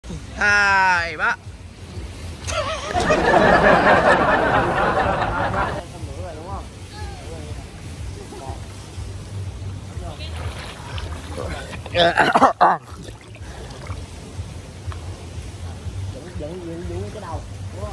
2, 3. Dựng cái đầu.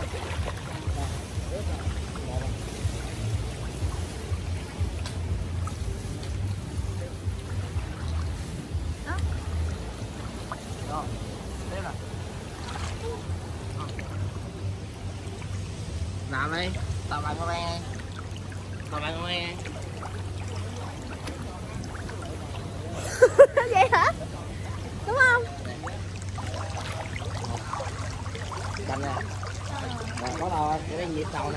Làm đi, tao bạn con em. Tao bạn con em. Vậy hả? Đúng không? Cầm nè. Rồi có đầu để đây nhịp đầu nè.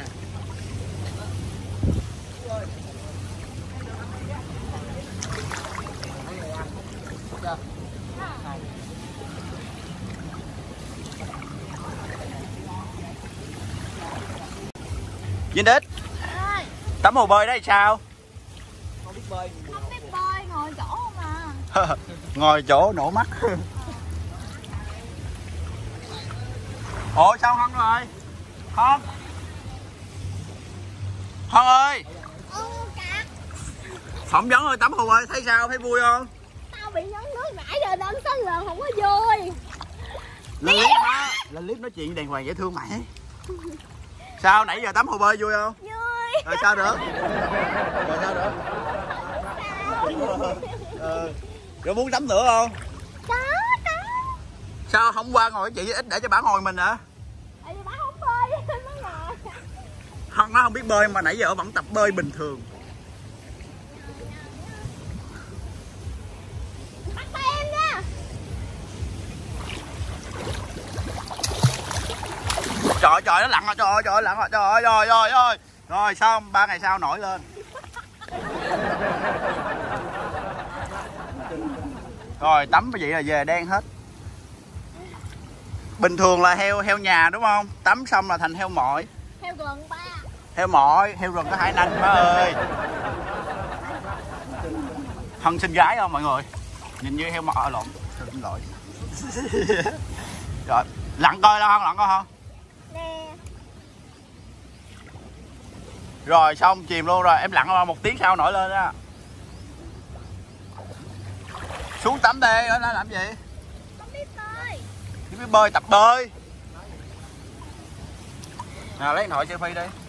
Vinh Đích, tắm hồ bơi đấy sao? Không biết bơi. Không biết bơi, ngồi chỗ không à. Ngồi chỗ nổ mắt. Ủa sao Hân rồi? Hân. Hân ơi. Cạc. Phỏng vấn ơi, tắm hồ bơi thấy sao? Thấy vui không? Tao bị nhấn nước nãy giờ đến 6 lần không có vui. Lên clip đó. Lên clip nói chuyện đàng hoàng dễ thương mày. Sao nãy giờ tắm hồ bơi vui không? Vui. Rồi sao được? Rồi sao được? Rồi muốn tắm nữa không? Có. Sao không qua ngồi với chị ít để cho bà ngồi mình hả? Tại vì bà không bơi nó ngồi. Hân nó không biết bơi mà nãy giờ vẫn tập bơi bình thường. Bắt tay em nha. Trời trời nó lặn rồi, trời trời lặn rồi, trời ơi rồi ơi. Rồi xong 3 ngày sau nổi lên. Rồi tắm cái gì là về đen hết. Bình thường là heo nhà đúng không? Tắm xong là thành heo mội. Heo rừng ba. Heo mội, heo rừng có 2 nanh má ơi. Hân xinh gái không mọi người? Nhìn như heo mội lộn. Xin lỗi. Rồi, lặn coi lo Hân, lặn coi không? Nè. Rồi xong chìm luôn rồi, em lặn qua 1 tiếng sau nổi lên á. Xuống tắm đi, ở đó làm gì? Không biết bơi. Không biết bơi, tập bơi. Nào lấy điện thoại selfie đi.